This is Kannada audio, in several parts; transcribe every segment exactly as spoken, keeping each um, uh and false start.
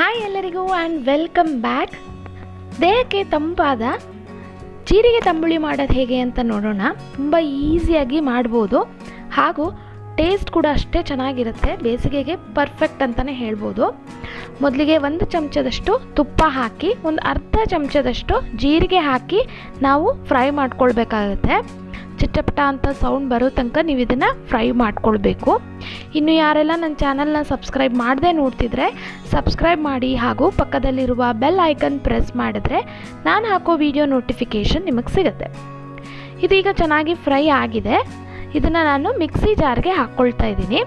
ಹಾಯ್ ಎಲ್ಲರಿಗೂ ಆ್ಯಂಡ್ ವೆಲ್ಕಮ್ ಬ್ಯಾಕ್. ದೇಹಕ್ಕೆ ತಂಪಾದ ಜೀರಿಗೆ ತಂಬುಳಿ ಮಾಡೋದು ಹೇಗೆ ಅಂತ ನೋಡೋಣ. ತುಂಬ ಈಸಿಯಾಗಿ ಮಾಡ್ಬೋದು ಹಾಗೂ ಟೇಸ್ಟ್ ಕೂಡ ಅಷ್ಟೇ ಚೆನ್ನಾಗಿರುತ್ತೆ. ಬೇಸಿಗೆಗೆ ಪರ್ಫೆಕ್ಟ್ ಅಂತಲೇ ಹೇಳ್ಬೋದು. ಮೊದಲಿಗೆ ಒಂದು ಚಮಚದಷ್ಟು ತುಪ್ಪ ಹಾಕಿ ಒಂದು ಅರ್ಧ ಚಮಚದಷ್ಟು ಜೀರಿಗೆ ಹಾಕಿ ನಾವು ಫ್ರೈ ಮಾಡ್ಕೊಳ್ಬೇಕಾಗುತ್ತೆ. ಚಿಟ್ಟಪಟ ಅಂತ ಸೌಂಡ್ ಬರೋ ತನಕ ನೀವು ಇದನ್ನು ಫ್ರೈ ಮಾಡ್ಕೊಳ್ಬೇಕು. ಇನ್ನು ಯಾರೆಲ್ಲ ನನ್ನ ಚಾನಲ್ನ ಸಬ್ಸ್ಕ್ರೈಬ್ ಮಾಡದೆ ನೋಡ್ತಿದ್ರೆ ಸಬ್ಸ್ಕ್ರೈಬ್ ಮಾಡಿ ಹಾಗೂ ಪಕ್ಕದಲ್ಲಿರುವ ಬೆಲ್ ಐಕನ್ ಪ್ರೆಸ್ ಮಾಡಿದ್ರೆ ನಾನು ಹಾಕೋ ವಿಡಿಯೋ ನೋಟಿಫಿಕೇಷನ್ ನಿಮಗೆ ಸಿಗುತ್ತೆ. ಇದೀಗ ಚೆನ್ನಾಗಿ ಫ್ರೈ ಆಗಿದೆ. ಇದನ್ನು ನಾನು ಮಿಕ್ಸಿ ಜಾರ್ಗೆ ಹಾಕ್ಕೊಳ್ತಾ ಇದ್ದೀನಿ.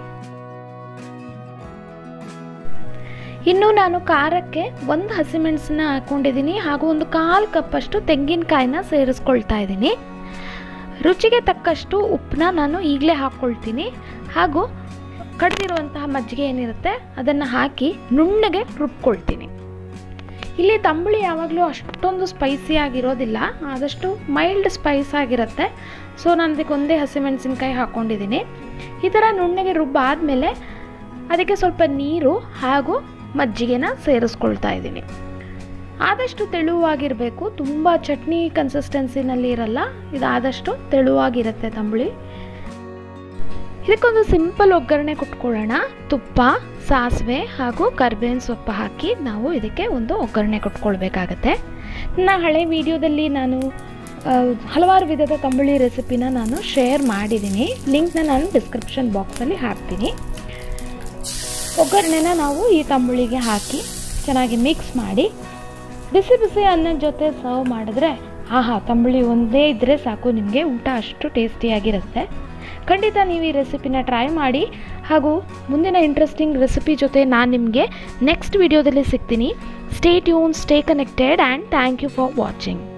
ಇನ್ನು ನಾನು ಖಾರಕ್ಕೆ ಒಂದು ಹಸಿಮೆಣಸನ್ನ ಹಾಕ್ಕೊಂಡಿದ್ದೀನಿ ಹಾಗೂ ಒಂದು ಕಾಲು ಕಪ್ಪಷ್ಟು ತೆಂಗಿನಕಾಯಿನ ಸೇರಿಸ್ಕೊಳ್ತಾ ಇದ್ದೀನಿ. ರುಚಿಗೆ ತಕ್ಕಷ್ಟು ಉಪ್ಪನ್ನ ನಾನು ಈಗಲೇ ಹಾಕ್ಕೊಳ್ತೀನಿ ಹಾಗೂ ಕಡಿದಿರುವಂತಹ ಮಜ್ಜಿಗೆ ಏನಿರುತ್ತೆ ಅದನ್ನು ಹಾಕಿ ನುಣ್ಣಗೆ ರುಬ್ಕೊಳ್ತೀನಿ. ಇಲ್ಲಿ ತಂಬುಳಿ ಯಾವಾಗಲೂ ಅಷ್ಟೊಂದು ಸ್ಪೈಸಿ ಆಗಿರೋದಿಲ್ಲ, ಆದಷ್ಟು ಮೈಲ್ಡ್ ಸ್ಪೈಸ್ ಆಗಿರುತ್ತೆ. ಸೊ ನಾನು ಅದಕ್ಕೆ ಒಂದೇ ಹಸಿಮೆಣಸಿನ್ಕಾಯಿ ಹಾಕ್ಕೊಂಡಿದ್ದೀನಿ. ಈ ಥರ ನುಣ್ಣಗೆ ರುಬ್ಬಾದಮೇಲೆ ಅದಕ್ಕೆ ಸ್ವಲ್ಪ ನೀರು ಹಾಗೂ ಮಜ್ಜಿಗೆನ ಸೇರಿಸ್ಕೊಳ್ತಾ ಇದ್ದೀನಿ. ಆದಷ್ಟು ತೆಳುವಾಗಿರಬೇಕು, ತುಂಬ ಚಟ್ನಿ ಕನ್ಸಿಸ್ಟೆನ್ಸಿನಲ್ಲಿ ಇರಲ್ಲ. ಇದು ಆದಷ್ಟು ತೆಳುವಾಗಿರುತ್ತೆ ತಂಬುಳಿ. ಇದಕ್ಕೊಂದು ಸಿಂಪಲ್ ಒಗ್ಗರಣೆ ಕೊಟ್ಕೊಳ್ಳೋಣ. ತುಪ್ಪ, ಸಾಸಿವೆ ಹಾಗೂ ಕರಿಬೇವಿನ ಸೊಪ್ಪು ಹಾಕಿ ನಾವು ಇದಕ್ಕೆ ಒಂದು ಒಗ್ಗರಣೆ ಕೊಟ್ಕೊಳ್ಬೇಕಾಗತ್ತೆ. ನನ್ನ ಹಳೆ ವಿಡಿಯೋದಲ್ಲಿ ನಾನು ಹಲವಾರು ವಿಧದ ತಂಬುಳಿ ರೆಸಿಪಿನ ನಾನು ಶೇರ್ ಮಾಡಿದ್ದೀನಿ. ಲಿಂಕ್ನ ನಾನು ಡಿಸ್ಕ್ರಿಪ್ಷನ್ ಬಾಕ್ಸಲ್ಲಿ ಹಾಕ್ತೀನಿ. ಒಗ್ಗರಣೆನ ನಾವು ಈ ತಂಬುಳಿಗೆ ಹಾಕಿ ಚೆನ್ನಾಗಿ ಮಿಕ್ಸ್ ಮಾಡಿ ಬಿಸಿ ಬಿಸಿ ಅನ್ನದ ಜೊತೆ ಸರ್ವ್ ಮಾಡಿದ್ರೆ ಆಹಾ, ತಂಬುಳಿ ಒಂದೇ ಇದ್ದರೆ ಸಾಕು, ನಿಮಗೆ ಊಟ ಅಷ್ಟು ಟೇಸ್ಟಿಯಾಗಿರುತ್ತೆ. ಖಂಡಿತ ನೀವು ಈ ರೆಸಿಪಿನ ಟ್ರೈ ಮಾಡಿ ಹಾಗೂ ಮುಂದಿನ ಇಂಟ್ರೆಸ್ಟಿಂಗ್ ರೆಸಿಪಿ ಜೊತೆ ನಾನು ನಿಮಗೆ ನೆಕ್ಸ್ಟ್ ವಿಡಿಯೋದಲ್ಲಿ ಸಿಗ್ತೀನಿ. Stay tune, stay connected and thank you for watching.